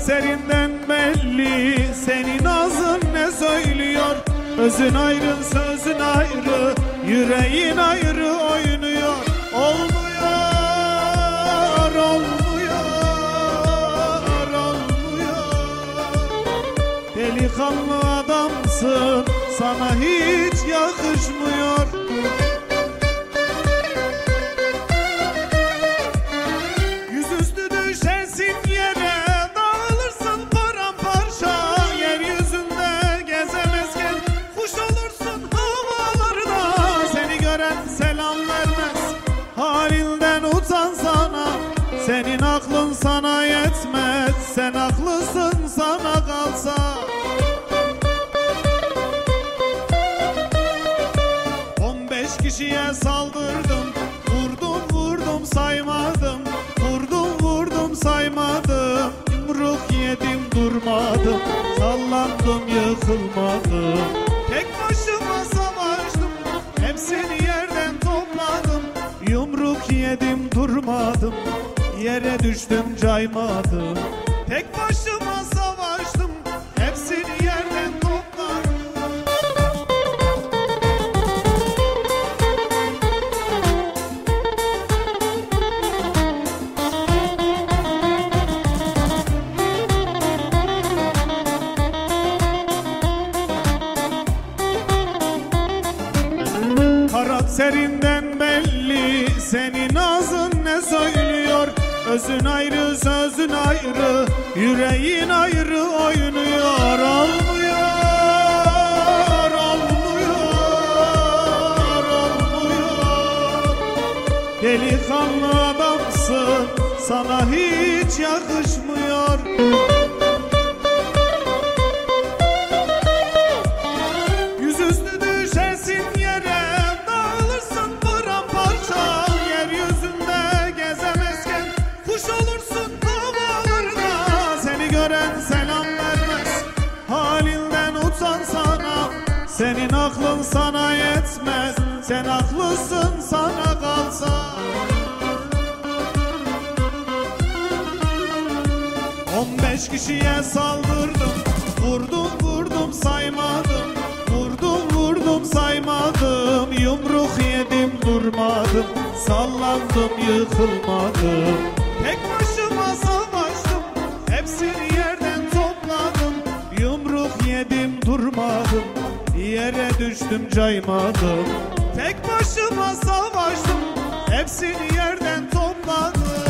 Karakserinden belli senin ağzın ne söylüyor. Özün ayrı, sözün ayrı, yüreğin ayrı oynuyor. Olmuyor, olmuyor, olmuyor. Delikanlı adamsın, sana hiç yakışmıyor. Yüzüstü düşersin yere, dağılırsın paramparça. Yeryüzünde gezemezken kuş olursun havalarda. Seni gören selam vermez, halinden utansana. Senin aklın sana yetmez, sen haklısın sana kalsa. Kişiye saldırdım, vurdum vurdum saymadım, vurdum vurdum saymadım. Yumruk yedim durmadım, sallandım yıkılmadım. Tek başıma savaştım, hepsini yerden topladım. Yumruk yedim durmadım, yere düştüm caymadım. Tek başıma savaştım, hepsini yerden topladım. Karakserinden belli senin ağzın ne söylüyor. Özün ayrı, sözün ayrı, yüreğin ayrı oynuyor. Olmuyor, olmuyor, olmuyor. Delikanlı adamsın, sana hiç yakışmıyor. Yüzüstü düşersin yere, dağılırsın paramparça. Yeryüzünde gezemezken kuş olursun havalarda. Seni gören selam vermez, halinden utansana. Senin aklın sana yetmez, sen haklısın sana kalsa. 15 kişiye saldırdım, vurdum vurdum saymadım, vurdum vurdum saymadım. Yumruk yedim durmadım, sallandım yıkılmadım. Tek başıma savaştım, hepsini yerden topladım. Yumruk yedim durmadım, yere düştüm caymadım. Tek başıma savaştım, hepsini yerden topladım.